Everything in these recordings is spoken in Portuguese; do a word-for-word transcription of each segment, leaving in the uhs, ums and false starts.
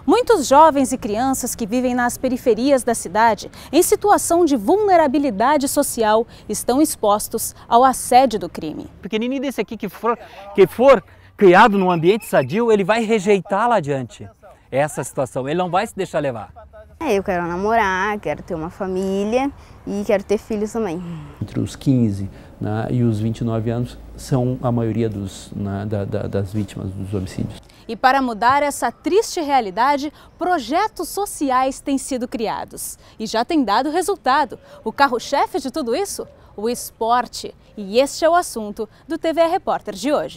Muitos jovens e crianças que vivem nas periferias da cidade, em situação de vulnerabilidade social, estão expostos ao assédio do crime. O pequenininho desse aqui que for, que for criado num ambiente sadio, ele vai rejeitar lá adiante essa situação, ele não vai se deixar levar. É, eu quero namorar, quero ter uma família e quero ter filhos também. Entre os quinze, né, e os vinte e nove anos são a maioria dos, né, da, da, das vítimas dos homicídios. E para mudar essa triste realidade, projetos sociais têm sido criados. E já tem dado resultado. O carro-chefe de tudo isso? O esporte. E este é o assunto do T V Repórter de hoje.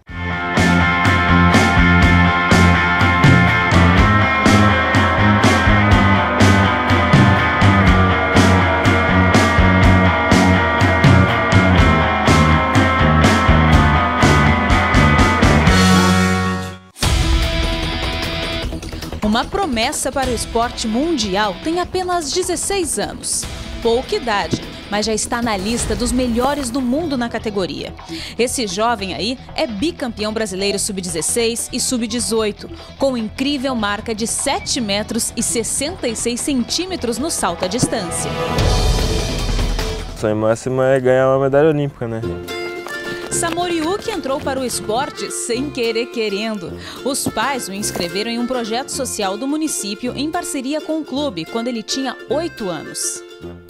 Uma promessa para o esporte mundial tem apenas dezesseis anos. Pouca idade, mas já está na lista dos melhores do mundo na categoria. Esse jovem aí é bicampeão brasileiro sub dezesseis e sub dezoito, com incrível marca de sete metros e sessenta e seis centímetros no salto à distância. O sonho máximo é ganhar uma medalha olímpica, né? Samoriuk entrou para o esporte sem querer querendo. Os pais o inscreveram em um projeto social do município em parceria com o clube, quando ele tinha oito anos.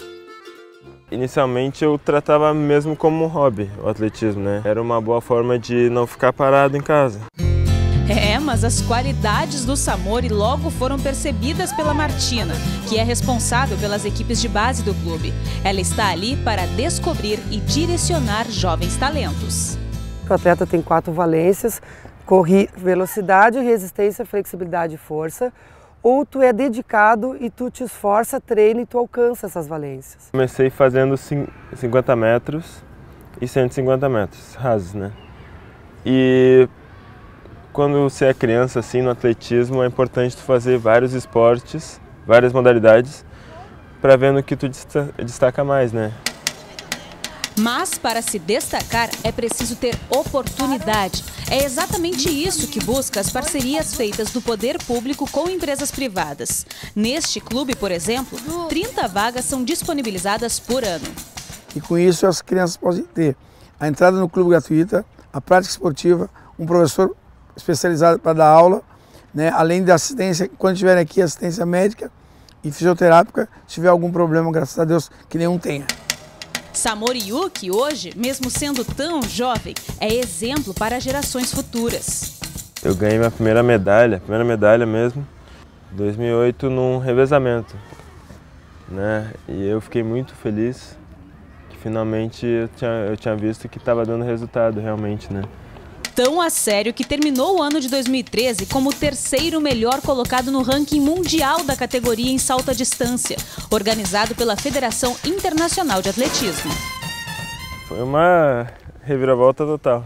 Inicialmente eu tratava mesmo como um hobby, o atletismo, né? Era uma boa forma de não ficar parado em casa. É, mas as qualidades do Samori logo foram percebidas pela Martina, que é responsável pelas equipes de base do clube. Ela está ali para descobrir e direcionar jovens talentos. O atleta tem quatro valências: corri, velocidade, resistência, flexibilidade e força. Ou tu é dedicado e tu te esforça, treina e tu alcança essas valências. Comecei fazendo cinquenta metros e cento e cinquenta metros rasos, né? E quando você é criança, assim, no atletismo, é importante tu fazer vários esportes, várias modalidades, para ver no que tu destaca mais, né? Mas para se destacar é preciso ter oportunidade. É exatamente isso que busca as parcerias feitas do poder público com empresas privadas. Neste clube, por exemplo, trinta vagas são disponibilizadas por ano. E com isso as crianças podem ter a entrada no clube gratuita, a prática esportiva, um professor especializado para dar aula, né? Além da assistência, quando estiverem aqui, assistência médica e fisioterápica, se tiver algum problema, graças a Deus, que nenhum tenha. Samoriuk, hoje, mesmo sendo tão jovem, é exemplo para gerações futuras. Eu ganhei minha primeira medalha, primeira medalha mesmo, em dois mil e oito, num revezamento, né? E eu fiquei muito feliz que finalmente eu tinha, eu tinha visto que estava dando resultado realmente, né? Tão a sério que terminou o ano de dois mil e treze como o terceiro melhor colocado no ranking mundial da categoria em salto à distância, organizado pela Federação Internacional de Atletismo. Foi uma reviravolta total.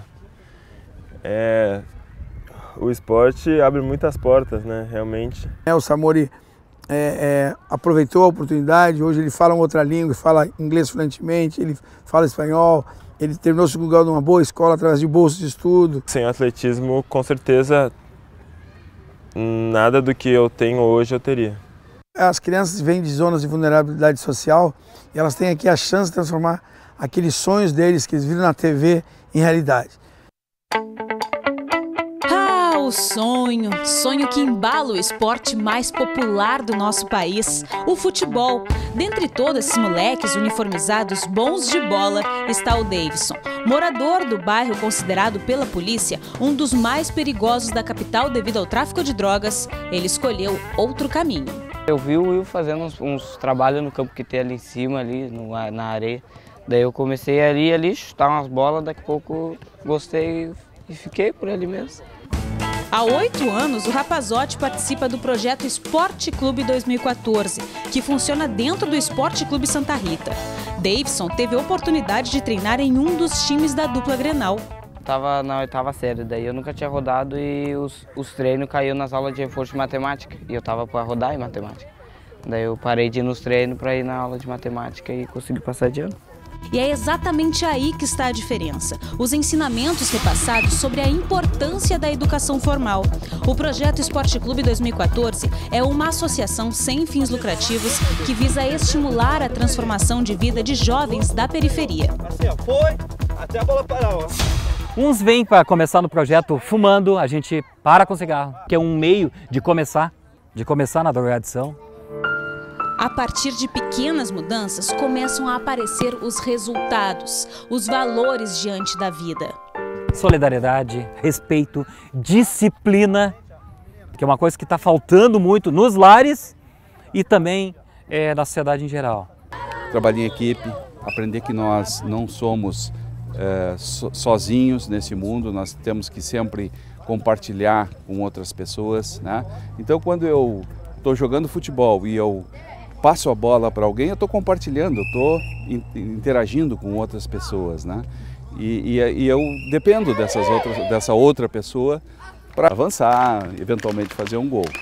É, o esporte abre muitas portas, né, realmente. É, o Samori é, é, aproveitou a oportunidade, hoje ele fala uma outra língua, fala inglês fluentemente, ele fala espanhol. Ele terminou o segundo grau numa boa escola através de bolsa de estudo. Sem atletismo, com certeza, nada do que eu tenho hoje eu teria. As crianças vêm de zonas de vulnerabilidade social e elas têm aqui a chance de transformar aqueles sonhos deles que eles viram na T V em realidade. Ah, o sonho, sonho que embala o esporte mais popular do nosso país, o futebol. Dentre todos esses moleques uniformizados bons de bola está o Davidson, morador do bairro considerado pela polícia um dos mais perigosos da capital devido ao tráfico de drogas. Ele escolheu outro caminho. Eu vi o Will fazendo uns, uns trabalhos no campo que tem ali em cima, ali no, na areia. Daí eu comecei ali, ali chutar umas bolas, daqui a pouco gostei e fiquei por ali mesmo. Há oito anos, o Rapazote participa do projeto Esporte Clube dois mil e quatorze, que funciona dentro do Esporte Clube Santa Rita. Davidson teve a oportunidade de treinar em um dos times da dupla Grenal. Estava na oitava série, daí eu nunca tinha rodado e os, os treinos caíram nas aulas de reforço de matemática. E eu estava para rodar em matemática. Daí eu parei de ir nos treinos para ir na aula de matemática e consegui passar de ano. E é exatamente aí que está a diferença. Os ensinamentos repassados sobre a importância da educação formal. O Projeto Esporte Clube dois mil e quatorze é uma associação sem fins lucrativos que visa estimular a transformação de vida de jovens da periferia. Assim, ó, foi, até a bola parar, ó. Uns vêm para começar no projeto fumando, a gente para com cigarro, que é um meio de começar, de começar na drogadição. A partir de pequenas mudanças, começam a aparecer os resultados, os valores diante da vida. Solidariedade, respeito, disciplina, que é uma coisa que está faltando muito nos lares e também é, na sociedade em geral. Trabalhar em equipe, aprender que nós não somos é, so, sozinhos nesse mundo, nós temos que sempre compartilhar com outras pessoas, né? Então, quando eu estou jogando futebol e eu passo a bola para alguém, eu estou compartilhando, eu estou interagindo com outras pessoas, né? E, e, e eu dependo dessas outras, dessa outra pessoa para avançar, eventualmente fazer um gol.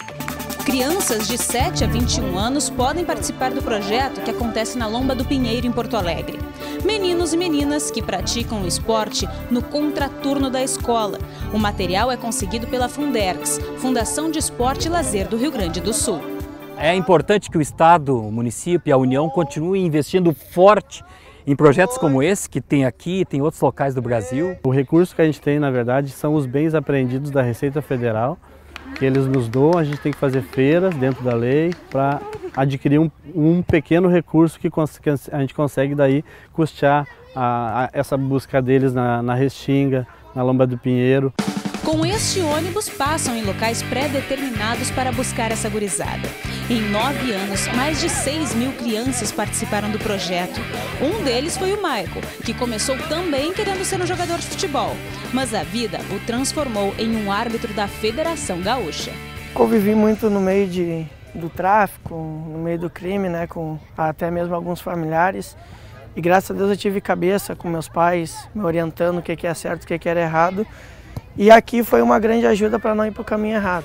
Crianças de sete a vinte e um anos podem participar do projeto que acontece na Lomba do Pinheiro, em Porto Alegre. Meninos e meninas que praticam o esporte no contraturno da escola. O material é conseguido pela Fundergs, Fundação de Esporte e Lazer do Rio Grande do Sul. É importante que o Estado, o município e a União continuem investindo forte em projetos como esse, que tem aqui e tem outros locais do Brasil. O recurso que a gente tem, na verdade, são os bens apreendidos da Receita Federal, que eles nos dão. A gente tem que fazer feiras dentro da lei para adquirir um, um pequeno recurso que a gente consegue daí custear a, a, essa busca deles na, na Restinga, na Lomba do Pinheiro. Com este ônibus, passam em locais pré-determinados para buscar essa gurizada. Em nove anos, mais de seis mil crianças participaram do projeto. Um deles foi o Michael, que começou também querendo ser um jogador de futebol. Mas a vida o transformou em um árbitro da Federação Gaúcha. Convivi muito no meio de, do tráfico, no meio do crime, né, com até mesmo alguns familiares. E graças a Deus eu tive cabeça com meus pais, me orientando o que é certo, o que era errado. E aqui foi uma grande ajuda para não ir para o caminho errado.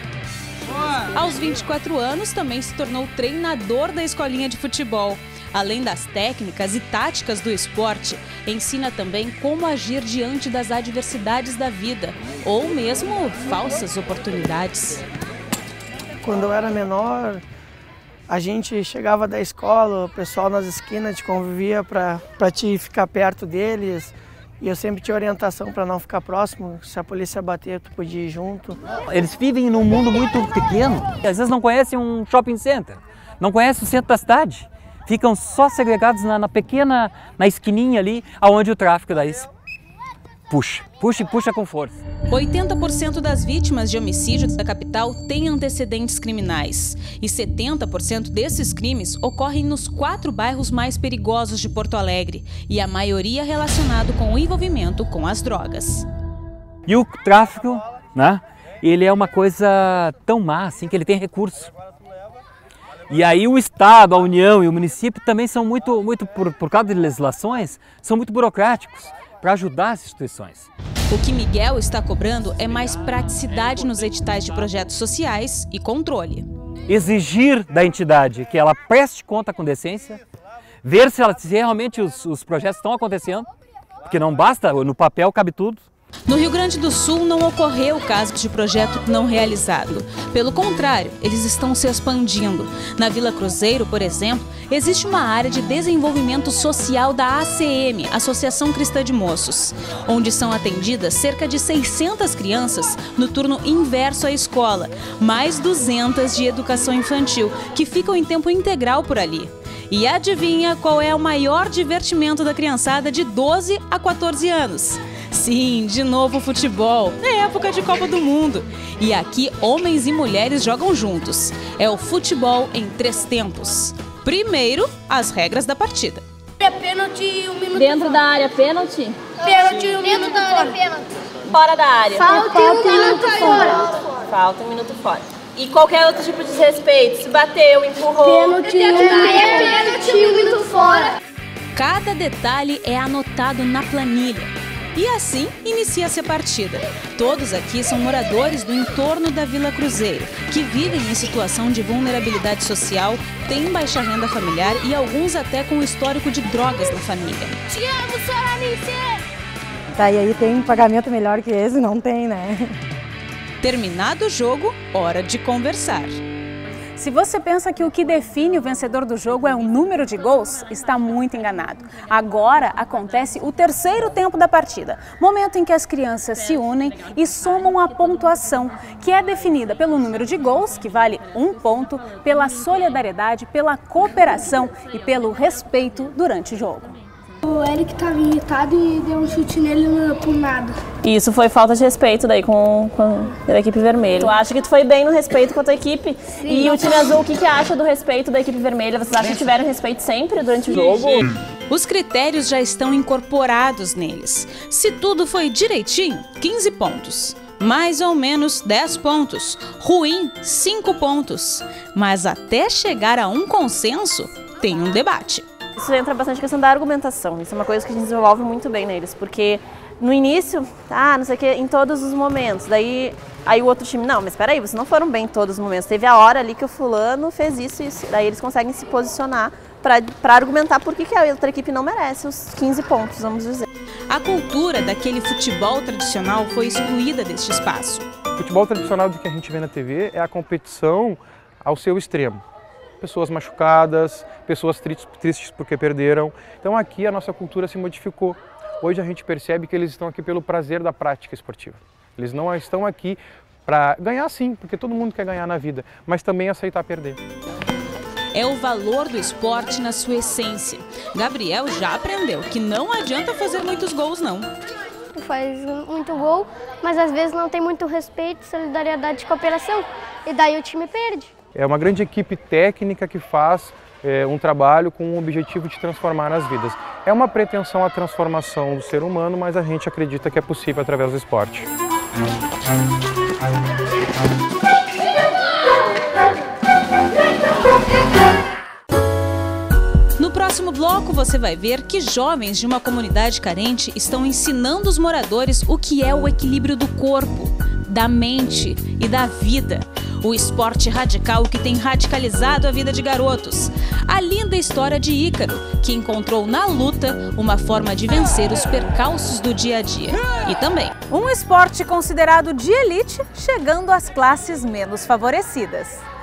Aos vinte e quatro anos, também se tornou treinador da escolinha de futebol. Além das técnicas e táticas do esporte, ensina também como agir diante das adversidades da vida, ou mesmo falsas oportunidades. Quando eu era menor, a gente chegava da escola, o pessoal nas esquinas te convivia para te ficar perto deles. E eu sempre tinha orientação para não ficar próximo, se a polícia bater, tu podia ir junto. Eles vivem num mundo muito pequeno, às vezes não conhecem um shopping center, não conhecem o centro da cidade, ficam só segregados na, na pequena, na esquininha ali, onde o tráfico daí puxa, puxa e puxa com força. oitenta por cento das vítimas de homicídio da capital têm antecedentes criminais. E setenta por cento desses crimes ocorrem nos quatro bairros mais perigosos de Porto Alegre. E a maioria relacionado com o envolvimento com as drogas. E o tráfico, né? Ele é uma coisa tão má assim que ele tem recurso. E aí o Estado, a União e o município também são muito, muito por, por causa de legislações, são muito burocráticos para ajudar as instituições. O que Miguel está cobrando é mais praticidade nos editais de projetos sociais e controle. Exigir da entidade que ela preste conta com decência, ver se, ela, se realmente os, os projetos estão acontecendo, porque não basta, no papel cabe tudo. No Rio Grande do Sul não ocorreu o caso de projeto não realizado. Pelo contrário, eles estão se expandindo. Na Vila Cruzeiro, por exemplo, existe uma área de desenvolvimento social da A C M, Associação Cristã de Moços, onde são atendidas cerca de seiscentas crianças no turno inverso à escola, mais duzentas de educação infantil, que ficam em tempo integral por ali. E adivinha qual é o maior divertimento da criançada de doze a quatorze anos? Sim, de novo futebol, é época de Copa do Mundo. E aqui homens e mulheres jogam juntos. É o futebol em três tempos. Primeiro, as regras da partida. É pênalti um minuto Dentro fora. da área, pênalti? Pênalti um minuto fora. Pênalti. Fora da área. Falta um minuto fora. Falta um minuto fora. E qualquer outro tipo de desrespeito, se bateu, empurrou. Pênalti um minuto fora. Cada detalhe é anotado na planilha. E assim inicia-se a partida. Todos aqui são moradores do entorno da Vila Cruzeiro, que vivem em situação de vulnerabilidade social, têm baixa renda familiar e alguns até com histórico de drogas na família. Te amo, Soranice! Tá, e aí tem um pagamento melhor que esse? Não tem, né? Terminado o jogo, hora de conversar. Se você pensa que o que define o vencedor do jogo é o número de gols, está muito enganado. Agora acontece o terceiro tempo da partida, momento em que as crianças se unem e somam a pontuação, que é definida pelo número de gols, que vale um ponto, pela solidariedade, pela cooperação e pelo respeito durante o jogo. O Eric estava irritado e deu um chute nele por nada. Isso foi falta de respeito daí com, com a equipe vermelha. Tu acha que tu foi bem no respeito com a tua equipe? Sim. E o time azul, o que, que acha do respeito da equipe vermelha? Vocês acham que tiveram respeito sempre durante o jogo? Os critérios já estão incorporados neles. Se tudo foi direitinho, quinze pontos. Mais ou menos dez pontos. Ruim, cinco pontos. Mas até chegar a um consenso, tem um debate. Isso entra bastante questão da argumentação, isso é uma coisa que a gente desenvolve muito bem neles, porque no início, ah, não sei o que, em todos os momentos, daí aí o outro time, não, mas espera aí, vocês não foram bem em todos os momentos, teve a hora ali que o fulano fez isso e isso, daí eles conseguem se posicionar para argumentar por que, que a outra equipe não merece os quinze pontos, vamos dizer. A cultura daquele futebol tradicional foi excluída deste espaço. O futebol tradicional do que a gente vê na T V é a competição ao seu extremo. Pessoas machucadas, pessoas tristes, tristes porque perderam. Então aqui a nossa cultura se modificou. Hoje a gente percebe que eles estão aqui pelo prazer da prática esportiva. Eles não estão aqui para ganhar sim, porque todo mundo quer ganhar na vida, mas também aceitar perder. É o valor do esporte na sua essência. Gabriel já aprendeu que não adianta fazer muitos gols, não. Tu faz muito gol, mas às vezes não tem muito respeito, solidariedade e cooperação, e daí o time perde. É uma grande equipe técnica que faz é, um trabalho com o objetivo de transformar as vidas. É uma pretensão à transformação do ser humano, mas a gente acredita que é possível através do esporte. No próximo bloco você vai ver que jovens de uma comunidade carente estão ensinando os moradores o que é o equilíbrio do corpo, da mente e da vida. O esporte radical que tem radicalizado a vida de garotos. A linda história de Ícaro, que encontrou na luta uma forma de vencer os percalços do dia a dia. E também um esporte considerado de elite, chegando às classes menos favorecidas.